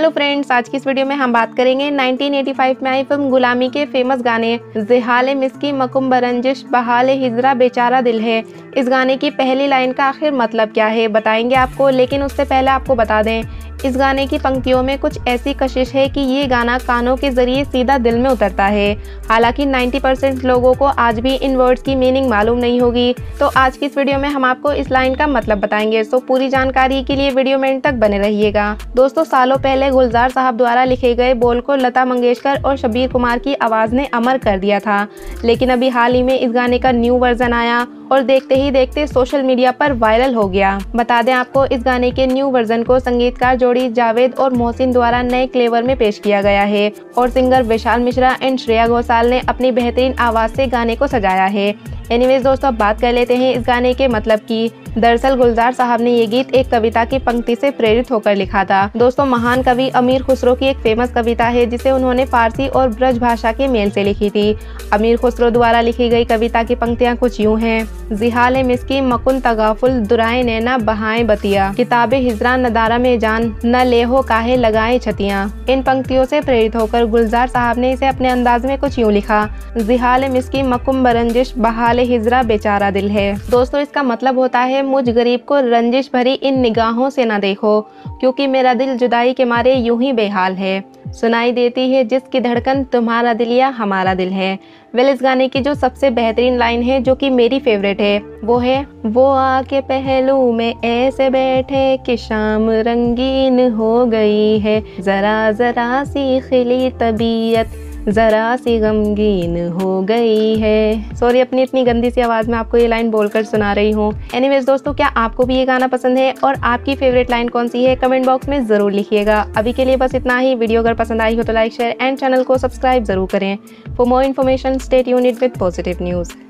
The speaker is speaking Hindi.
हेलो फ्रेंड्स, आज की इस वीडियो में हम बात करेंगे 1985 में आई फिल्म गुलामी के फेमस गाने ज़िहाले मिस्की मकुम बरंजिश बहाले हिजरा बेचारा दिल है। इस गाने की पहली लाइन का आखिर मतलब क्या है बताएंगे आपको, लेकिन उससे पहले आपको बता दें इस गाने की पंक्तियों में कुछ ऐसी कशिश है कि ये गाना कानों के जरिए सीधा दिल में उतरता है। हालांकि 90% लोगों को आज भी इन वर्ड्स की मीनिंग मालूम नहीं होगी, तो आज की इस वीडियो में हम आपको इस लाइन का मतलब बताएंगे। सो पूरी जानकारी के लिए वीडियो में एंड तक बने रहिएगा। दोस्तों, सालों पहले गुलजार साहब द्वारा लिखे गए बोल को लता मंगेशकर और शब्बीर कुमार की आवाज ने अमर कर दिया था, लेकिन अभी हाल ही में इस गाने का न्यू वर्जन आया और देखते ही देखते सोशल मीडिया पर वायरल हो गया। बता दें आपको, इस गाने के न्यू वर्जन को संगीतकार जोड़ी जावेद और मोहसिन द्वारा नए क्लेवर में पेश किया गया है और सिंगर विशाल मिश्रा एंड श्रेया घोषाल ने अपनी बेहतरीन आवाज से गाने को सजाया है। एनीवेज दोस्तों, अब बात कर लेते हैं इस गाने के मतलब की। दरअसल गुलजार साहब ने ये गीत एक कविता की पंक्ति से प्रेरित होकर लिखा था। दोस्तों, महान कवि अमीर खुसरो की एक फेमस कविता है जिसे उन्होंने फारसी और ब्रज भाषा के मेल से लिखी थी। अमीर खुसरो द्वारा लिखी गई कविता की पंक्तियां कुछ यूं हैं। ज़िहाले मिस्की मकुन तगाफुल दुराए नैना बहाए बतिया, किताबे हिजरा नदारा में जान न लेहो काहे लगाए छतियां। इन पंक्तियों से प्रेरित होकर गुलजार साहब ने इसे अपने अंदाज में कुछ यूं लिखा। ज़िहाले मिस्की मकुम बरंजिश बहाले हिजरा बेचारा दिल है। दोस्तों, इसका मतलब होता है मुझ गरीब को रंजिश भरी इन निगाहों से न देखो, क्योंकि मेरा दिल जुदाई के मारे यूं ही बेहाल है। सुनाई देती है जिसकी धड़कन तुम्हारा दिल या हमारा दिल है। इस गाने की जो सबसे बेहतरीन लाइन है, जो कि मेरी फेवरेट है, वो है वो आके पहलू में ऐसे बैठे कि शाम रंगीन हो गई है, जरा जरा सी खिली तबीयत जरा सी गमगीन हो गई है। सॉरी, अपनी इतनी गंदी सी आवाज में आपको ये लाइन बोलकर सुना रही हूँ। एनीवेज दोस्तों, क्या आपको भी ये गाना पसंद है और आपकी फेवरेट लाइन कौन सी है, कमेंट बॉक्स में जरूर लिखिएगा। अभी के लिए बस इतना ही। वीडियो अगर पसंद आई हो तो लाइक शेयर एंड चैनल को सब्सक्राइब जरूर करें। For more information stay tuned with positive news.